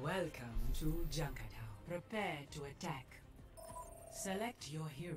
Welcome to Junkatown. Prepare to attack. Select your hero.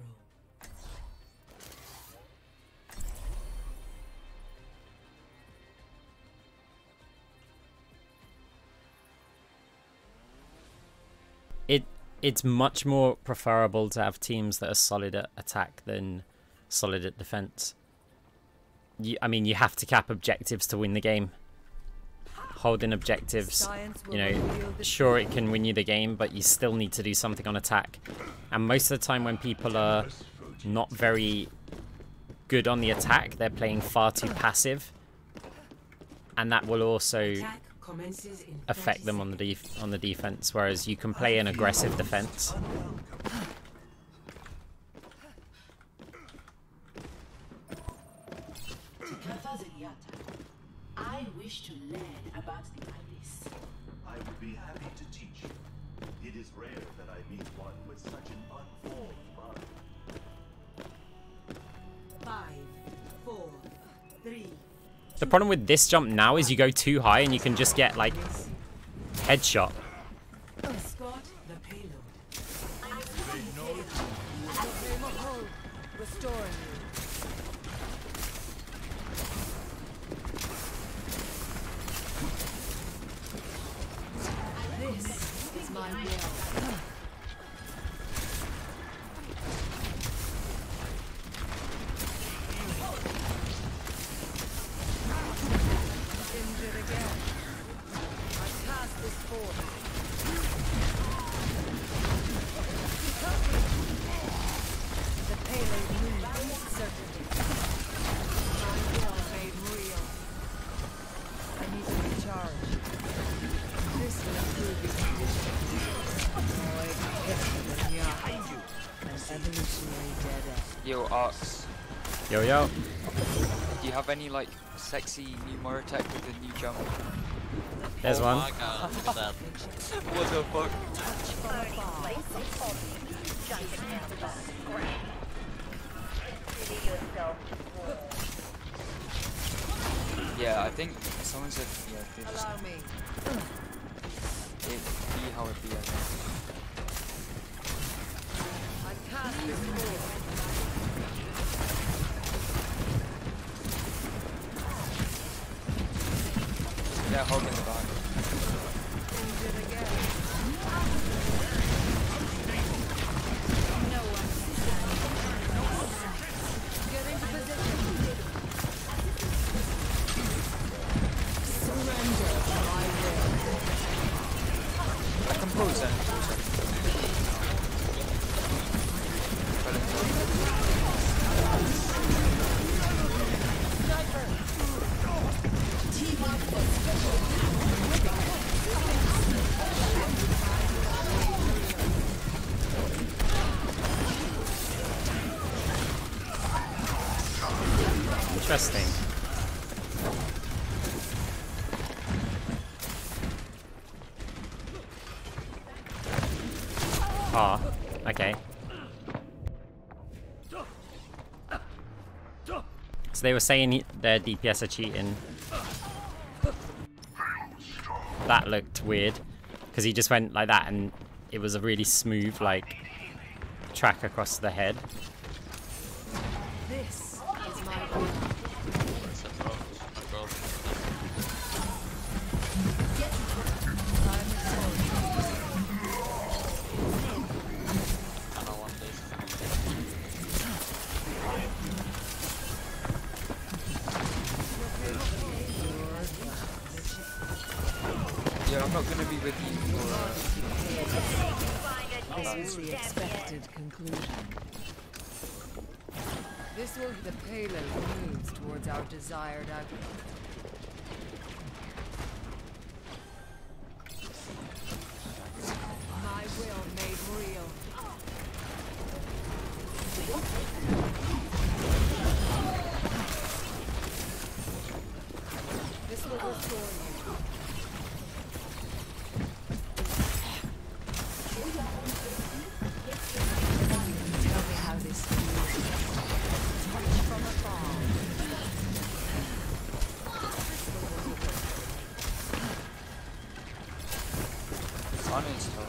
It's much more preferable to have teams that are solid at attack than solid at defense. I mean, you have to cap objectives to win the game. Holding objectives, you know, sure it can win you the game, but you still need to do something on attack. And most of the time when people are not very good on the attack, they're playing far too passive. And that will also affect them on the defense, whereas you can play an aggressive defense. I wish to learn about the Ibis. I would be happy to teach you. It is rare that I meet one with such an unformed mind. 5, 4, 3. The problem with this jump now is you go too high and you can just get like headshot. Escort the payload. Restoring you. This is my will. Injured again. I cast this forth. The payload moves certainly. My will made real. I need to recharge. This will improve your condition. An evolutionary dead end. Yo, Arx, Yo, yo. do you have any like sexy new Moira tech with the new jump? There's one. My god, look at that. What the fuck? Yeah, I think someone said yeah, they just Allow me. it be how it be, I think. I cast this forth. Yeah, hold in the back. Injured again. No one can stand. Get into position. Surrender to my will. I compose then. Interesting. Ah, okay. So they were saying their DPS are cheating. That looked weird because he just went like that and it was a really smooth like track across the head. This is my will. I don't want this. Yeah, I'm not gonna be with you for This is the expected conclusion. This will be the payload moves towards our desired outcome. My will made real. This will restore you. Tell me how this feels. Touch from afar. Uninstall.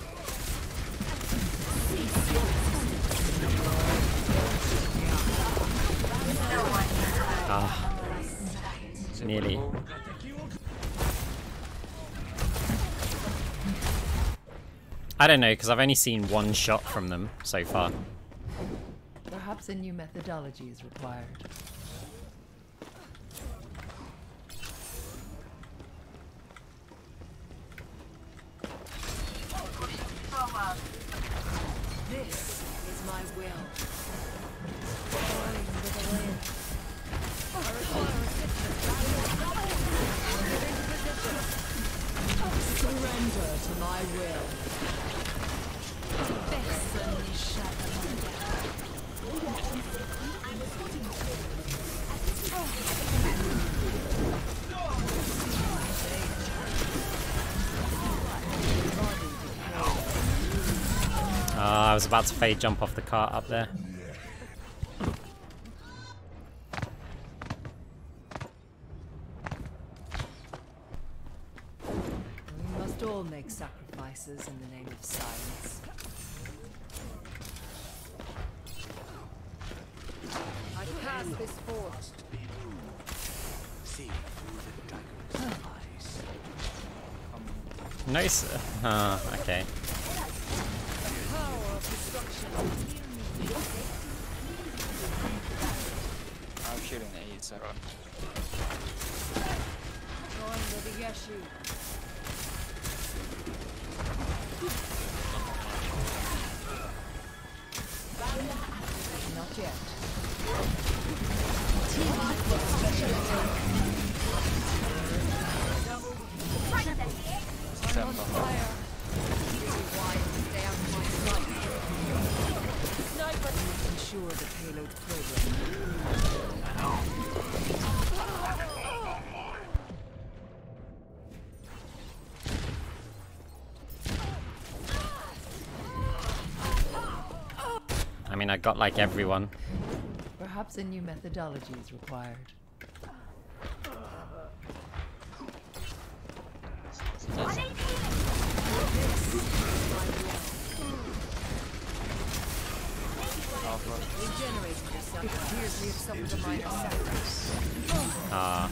Ah, Is it nearly. winnable? I don't know, because I've only seen one shot from them so far. Perhaps a new methodology is required. This is my will. Surrender to my will. I was about to fade jump off the cart up there. We must all make sacrifices in the name of science. I pass this forth. See through the dagger's eyes. Nice. Okay. Power of destruction. I'm shooting 8, so Join the Yeshu. Not yet. December. Ensure the payload program. I mean, I got like everyone. Perhaps a new methodology is required. Regenerate yourself. It appears we have suffered a minor setback. Ah.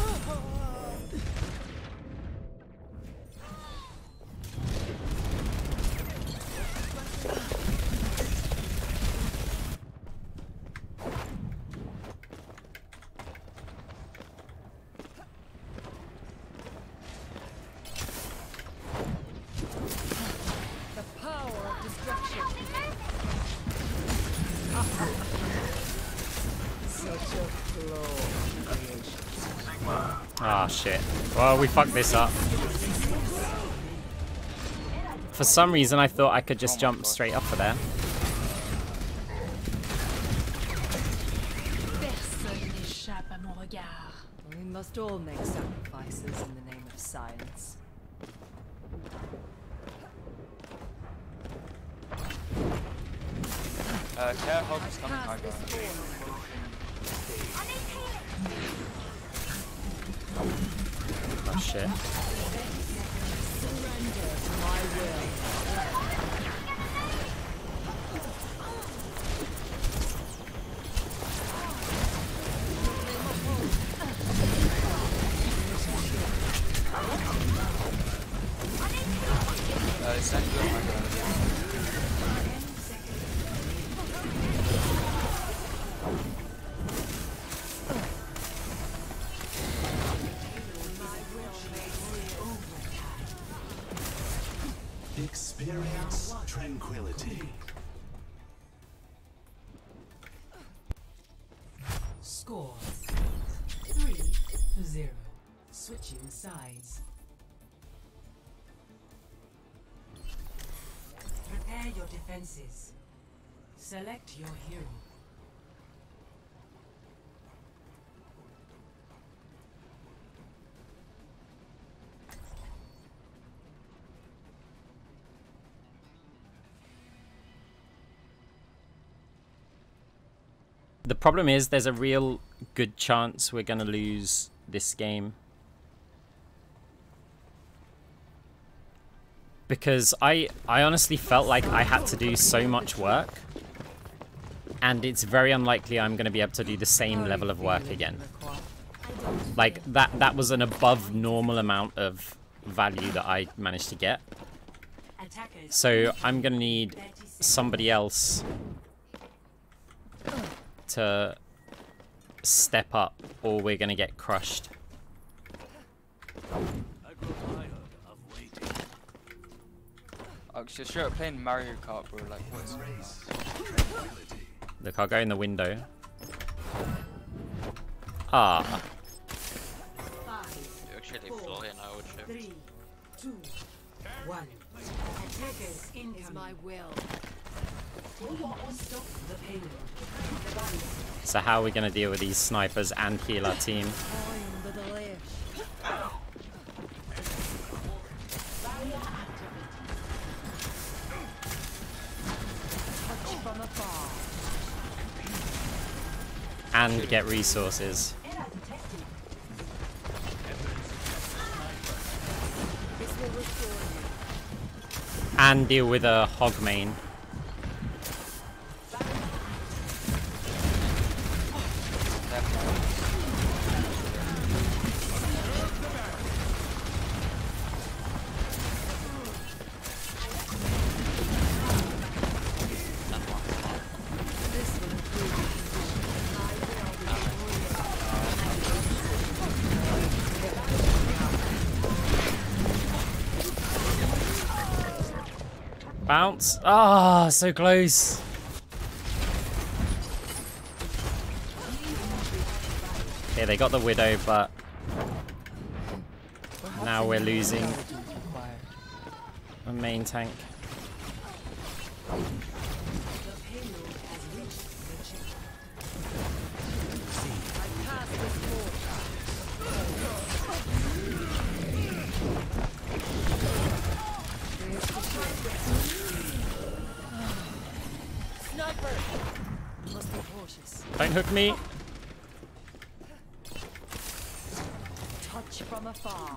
The power of destruction. Such a flow creation. Ah, shit. Well, we fucked this up. For some reason, I thought I could just jump straight up for there. Personne n'échappe à mon regard. We must all make sacrifices in the name of science. Care Hog is coming high ground. Oh, shit. Surrender to my will. Send you high ground. Experience tranquility. Score 3-0. Switching sides. Prepare your defenses. Select your hero. The problem is there's a real good chance we're going to lose this game. because I honestly felt like I had to do so much work, and it's very unlikely I'm going to be able to do the same level of work again. Like, that was an above normal amount of value that I managed to get. So I'm going to need somebody else to step up, or we're going to get crushed. Oh, so straight up playing Mario Kart, bro. Like, what's Look, I'll go in the window. Ah. Actually, Florian, I would shift. 3, 2, 1. Attackers Is incoming. my will. Stop the payload. So how are we going to deal with these snipers and heal our team? I'm the delish. Touch from afar. And get resources. This will restore you. And deal with a hog main. This will improve your Bounce. Ah, so close. Okay, they got the widow, but now we're losing a main tank. sniper. Must be cautious. Don't hook me. Touch from afar.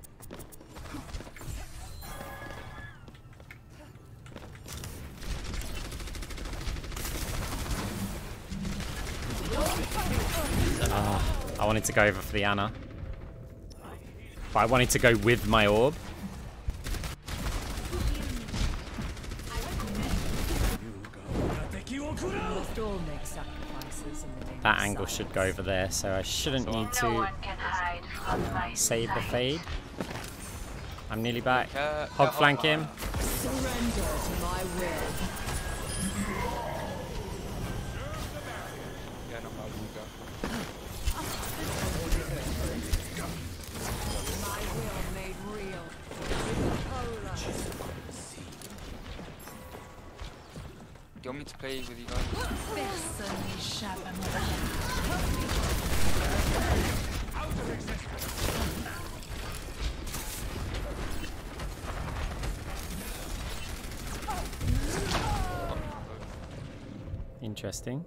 I wanted to go over for the Anna. But I wanted to go with my orb. Must all make sacrifices in the name That of angle science. should go over there, so I shouldn't need to save the fade. I'm nearly back. Hog flank him. Surrender to my will. Yeah, no problem. Go. My will made real. Polar. Do you want me to play with you guys? Personne n'échappe à mon regard. Interesting.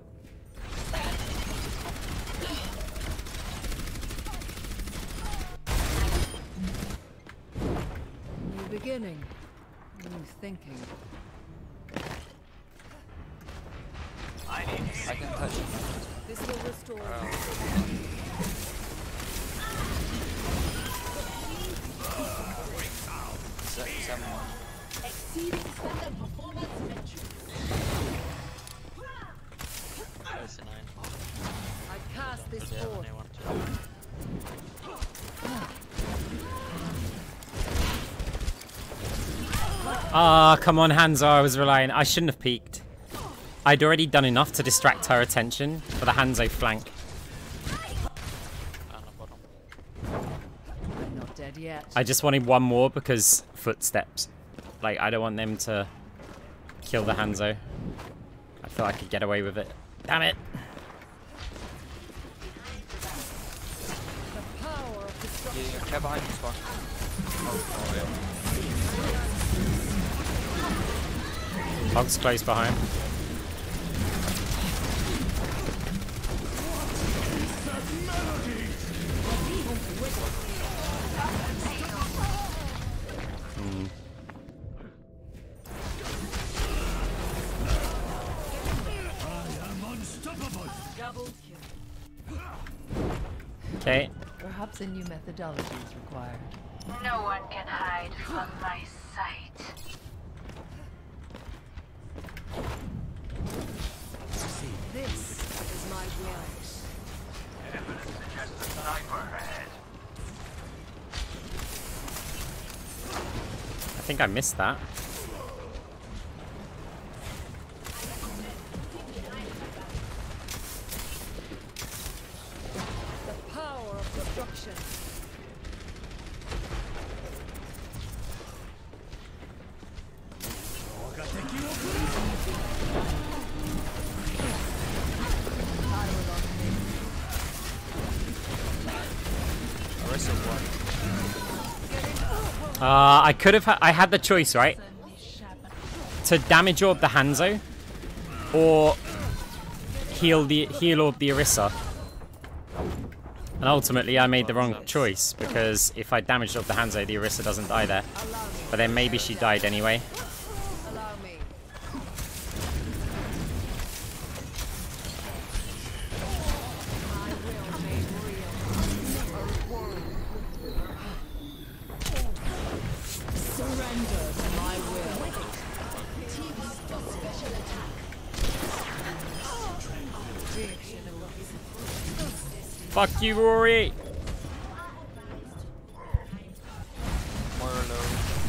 New beginning. New thinking. I can touch it. This will restore you. Seven. That's a 9. I cast this Yeah, forth. only one, two. Ah, come on, Hanzo, I was relying. I shouldn't have peeked. I'd already done enough to distract her attention for the Hanzo flank. On the bottom. I'm not dead yet. I just wanted one more because footsteps. Like, I don't want them to kill the Hanzo. I thought I could get away with it. Damn it! The power of destruction. Yeah, care behind this one. Hog's close behind. Double kill. Okay. Perhaps a new methodology is required. No one can hide from my sight. This is my will. Evidence suggests a sniper ahead. I think I missed that. The power of destruction. I could have. I had the choice, right? To damage orb the Hanzo, or heal orb the Orisa. And ultimately, I made the wrong choice because if I damaged orb the Hanzo, the Orisa doesn't die there. But then maybe she died anyway. Allow me. My will made real. Surrender to my will. Fuck you, Rory. Moira low.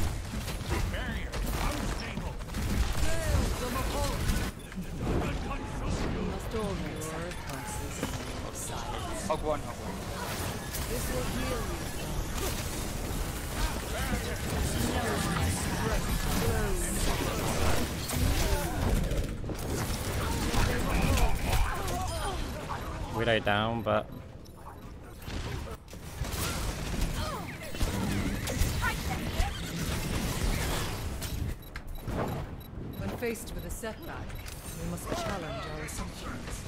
Must all make sacrifices of silence. Hog one, hog one. This will heal you. Widow down, but When faced with a setback, we must challenge our assumptions.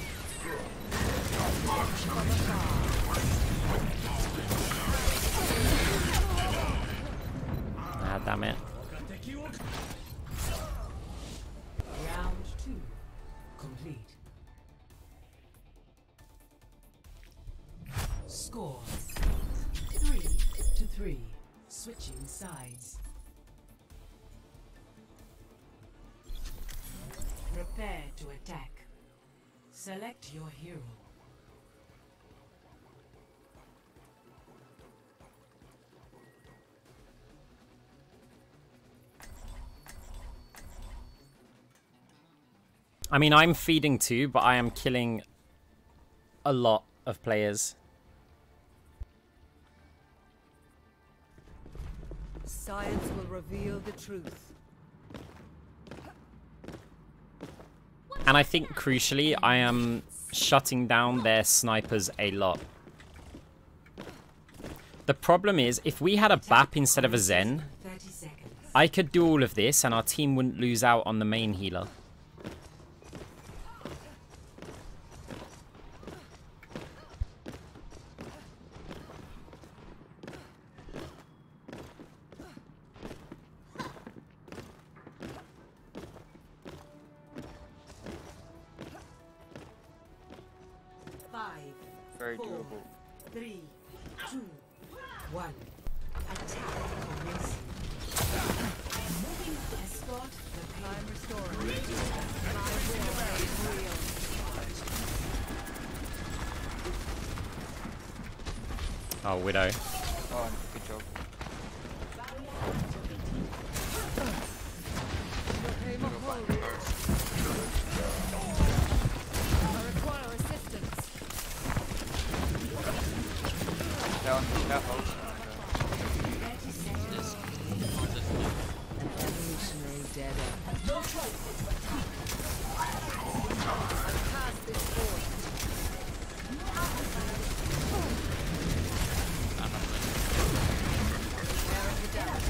ah, damn it. Round 2 complete. Score 3-3. Switching sides. Prepare to attack. Select your hero. I mean, I'm feeding too, but I am killing a lot of players. Science will reveal the truth. And I think, crucially, I am shutting down their snipers a lot. The problem is, if we had a BAP instead of a Zen, 30 seconds. I could do all of this and our team wouldn't lose out on the main healer. Very doable. 3, 2, 1. Attack commence. Escort the I'm restoring. My will made real. Oh, Widow. Oh, good job. I require assistance. Down, hold. Evolutionary dead end. I pass this forth. Bearing the damage.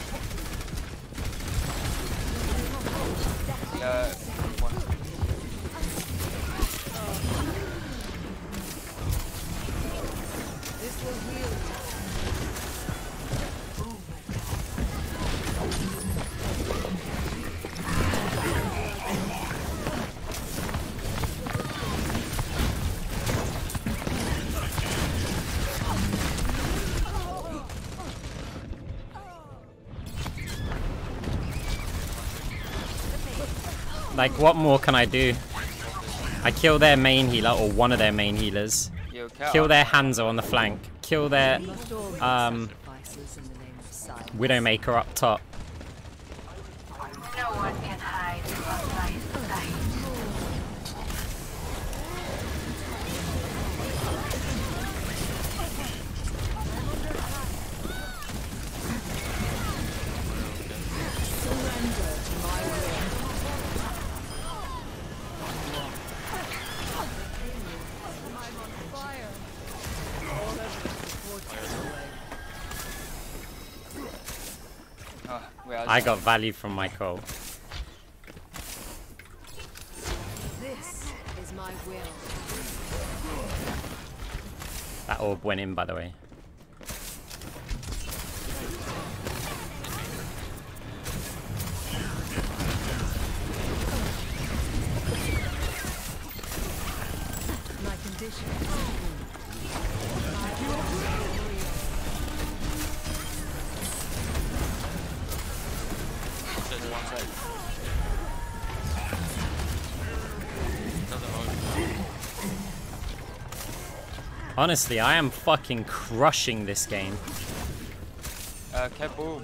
One. This will heal you. Like, what more can I do? I kill their main healer, or one of their main healers. Yo, Kill their Hanzo on the flank. Kill their Sacrifices in the name of science. Widowmaker up top. No one can hide from my sight. Surrender to my will. I'm on fire. All evidence supports this way. Oh, wait, I got value from my call. This is my will. That orb went in, by the way. My condition Just one side. Doesn't work. Honestly, I am fucking crushing this game. Kev, ball.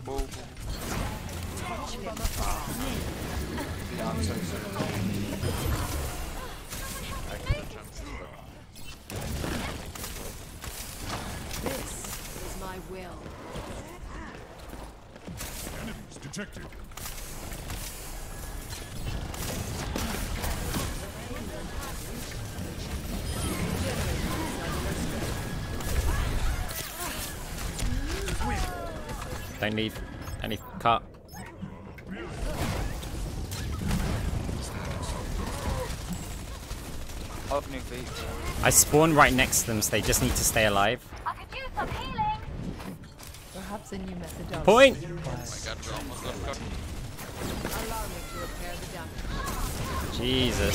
Yeah, I'm so sorry. I could have jumped through that. This is my will. Enemies detected. Don't need any cut. Off new feet. I spawn right next to them, so they just need to stay alive. I could use some healing. Perhaps a new methodology. Point! Oh my god, we almost got caught. Allow me to repair the damage. Jesus.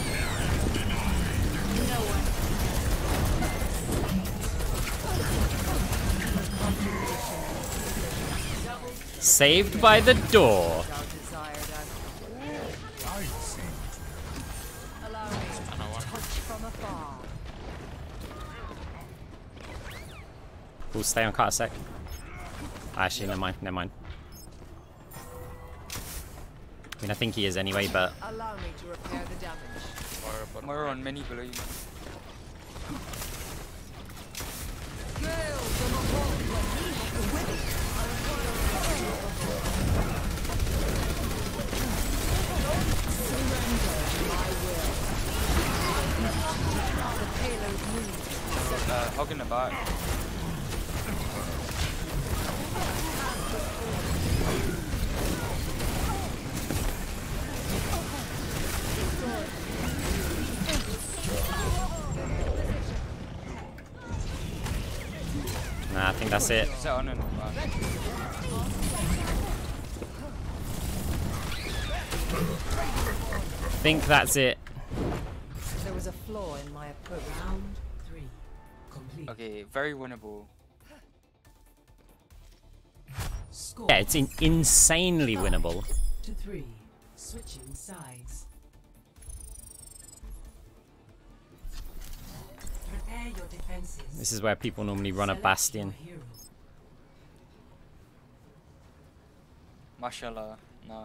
Saved by the door. Our desired outcome. I see. Allow me I know one. to touch from afar. We'll stay on cut a sec. Actually, never mind. I mean, I think he is anyway, but Allow me to repair the damage. Moira bottom Moira right. on mini blue. Hogging the back. nah, I think that's it. Set on and back. I think that's it. There was a flaw in my approach. Round 3. Complete. Okay, very winnable. Score Yeah, it's insanely winnable. to 3. Switching sides. Prepare your defenses. This is where people normally run a Select bastion. your hero. Mashallah. No.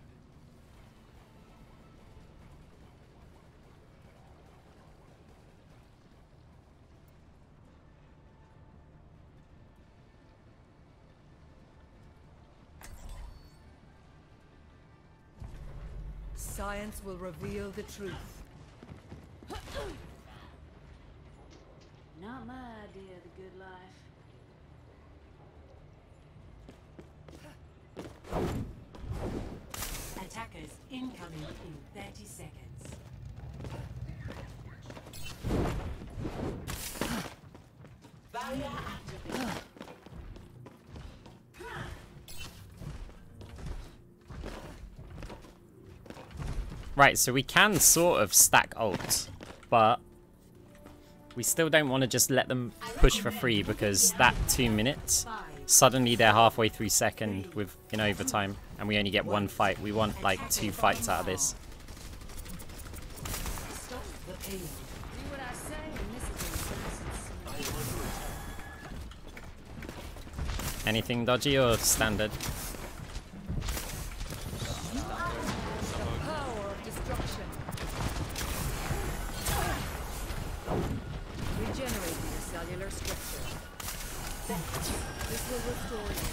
Science will reveal the truth. Not my idea of the good life. Attackers incoming in 30 seconds. Barrier activated. Right, so we can sort of stack ults, but we still don't want to just let them push for free because that 2 minutes, suddenly they're halfway through second with in overtime, and we only get one fight. We want like 2 fights out of this. aid. Do what I say, and this is a Anything dodgy or standard? power of destruction. Regenerating the cellular structure. This will restore you.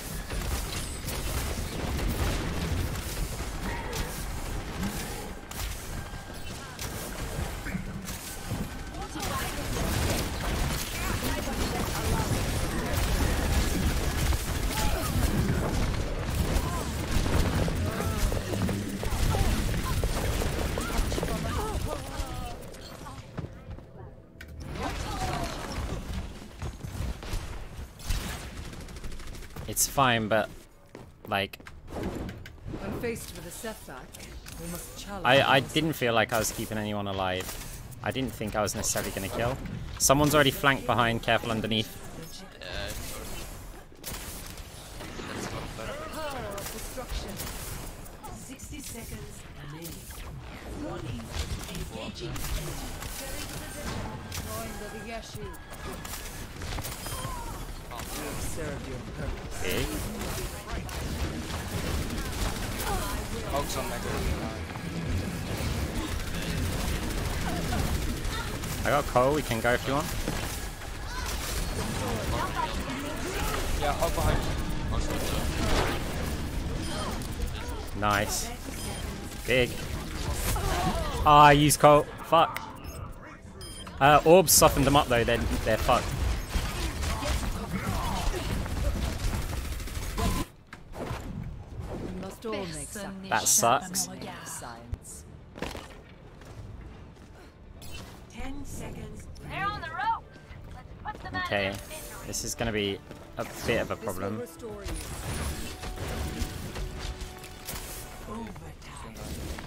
It's fine, but like When faced with a setback, we must challenge. I didn't feel like I was keeping anyone alive. I didn't think I was necessarily going to kill. Someone's already flanked behind. Careful underneath. Yeah, that's not better. Power of destruction. 60 seconds remaining. Drawing the Yashi. Serve your purpose. Big. Hogs on Mega. I got Cole. We can go if you want. Yeah, hog behind. Nice. Big. Ah, I used Cole. Fuck. Orbs softened them up though. They're fucked. We must all make sacrifices. That sucks. Science. 10 seconds. They're on the ropes. Let's put them out Okay. of their misery. This is going to be a bit of a This will problem. restore you. Overtime.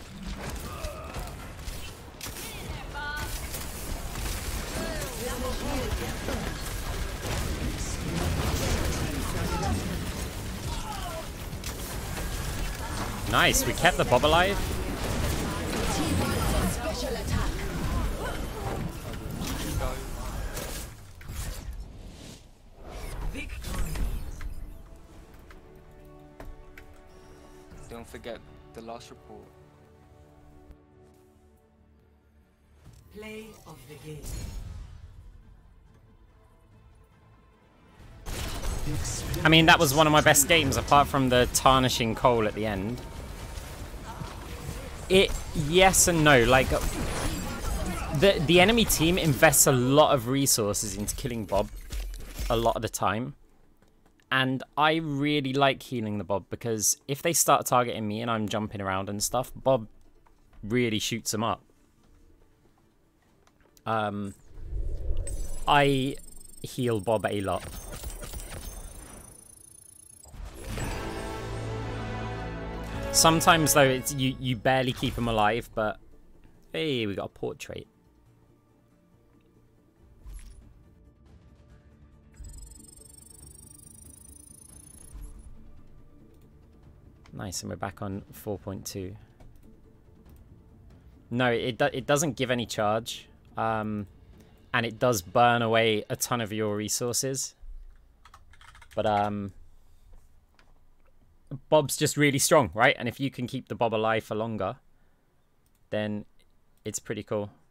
Nice. We kept the Bob alive. Victory. Don't forget the last report. Play of the game. I mean, that was one of my best games, apart from the tarnishing Cole at the end. Yes and no. Like, the enemy team invests a lot of resources into killing Bob a lot of the time. And I really like healing the Bob, because if they start targeting me and I'm jumping around and stuff, Bob really shoots them up. I heal Bob a lot. Sometimes though, it's you barely keep him alive, but hey, we got a portrait. Nice, and we're back on 4.2. No, it doesn't give any charge, and it does burn away a ton of your resources. But Bob's just really strong, right? And if you can keep the Bob alive for longer, then it's pretty cool.